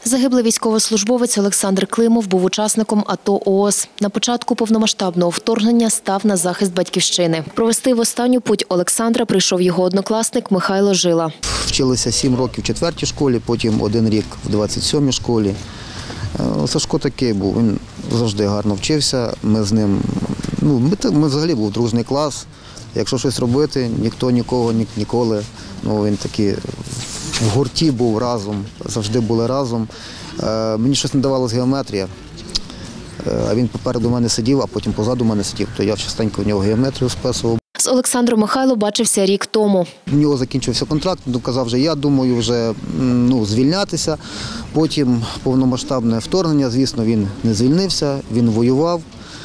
Загиблий військовослужбовець Олександр Климов був учасником АТО-ООС. На початку повномасштабного вторгнення став на захист батьківщини. Провести в останню путь Олександра прийшов його однокласник Михайло Жила. Вчилися 7 років в 4-й школі, потім 1 рік в 27-й школі. Сашко такий був, він завжди гарно вчився. Ми з ним, ми взагалі був дружний клас. Якщо щось робити, ніхто нікого ніколи. Він такий в гурті був разом, завжди були разом. Мені щось не давалась геометрія. А він попереду мене сидів, а потім позаду мене сидів, то я частенько в нього геометрію списував. З Олександром Михайло бачився рік тому. У нього закінчився контракт, він казав, що я думаю вже звільнятися. Потім повномасштабне вторгнення, звісно, він не звільнився, він воював.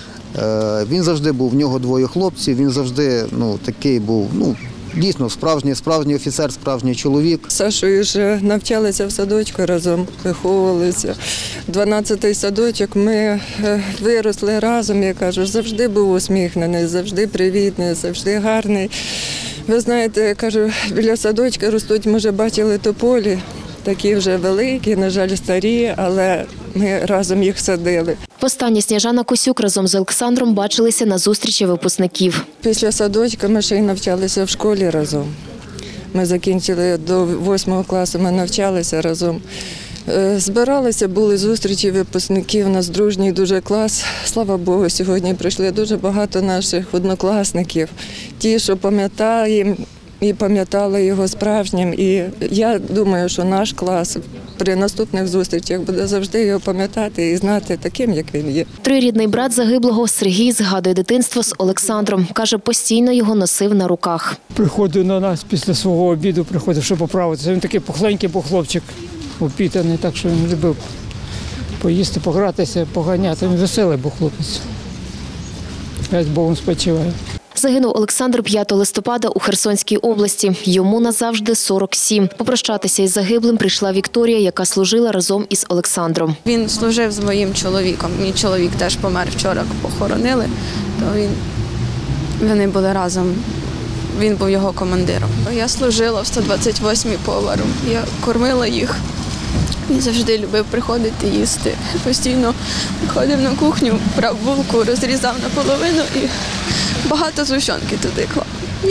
Він завжди був, в нього 2 хлопців, він завжди такий був, дійсно справжній офіцер, справжній чоловік. З Сашою ж навчалися в садочку разом, виховувалися. 12-й садочок, ми виросли разом, я кажу, завжди був усміхнений, завжди привітний, завжди гарний. Ви знаєте, я кажу, біля садочка ростуть, може, бачили тополі, такі вже великі, на жаль, старі, але ми разом їх садили. Востаннє Сніжана Косюк разом з Олександром бачилися на зустрічі випускників. Після садочка ми ще й навчалися в школі разом. Ми закінчили до 8 класу, ми навчалися разом. Збиралися, були зустрічі випускників, у нас дружній дуже клас. Слава Богу, сьогодні прийшли дуже багато наших однокласників. Ті, що пам'ятаємо і пам'ятали його справжнім. І я думаю, що наш клас при наступних зустрічах буде завжди його пам'ятати і знати таким, як він є. Трирідний брат загиблого Сергій згадує дитинство з Олександром. Каже, постійно його носив на руках. Приходив на нас після свого обіду, приходив, щоб поправитися. Він такий пухленький був хлопчик, упітаний, так що він любив поїсти, погратися, поганяти. Він веселий був хлопець. Я з Богом спочиваю. Загинув Олександр 5 листопада у Херсонській області. Йому назавжди 47. Попрощатися із загиблим прийшла Вікторія, яка служила разом із Олександром. Він служив з моїм чоловіком. Мій чоловік теж помер вчора, похоронили, то вони були разом. Він був його командиром. Я служила в 128-й поваром. Я кормила їх. Він завжди любив приходити їсти. Постійно ходив на кухню, брав булку, розрізав наполовину і багато згущенки туди клав.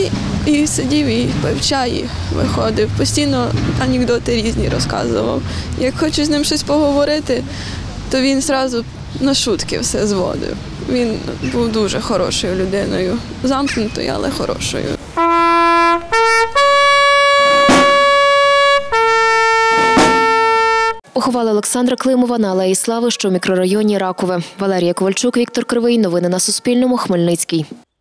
І сидів, і пив чай, і виходив. Постійно анекдоти різні розказував. Як хочу з ним щось поговорити, то він одразу на шутки все зводив. Він був дуже хорошою людиною, замкнутою, але хорошою. Поховали Олександра Климова на Алеї Слави, що в мікрорайоні Ракове. Валерія Ковальчук, Віктор Кривий. Новини на Суспільному. Хмельницький.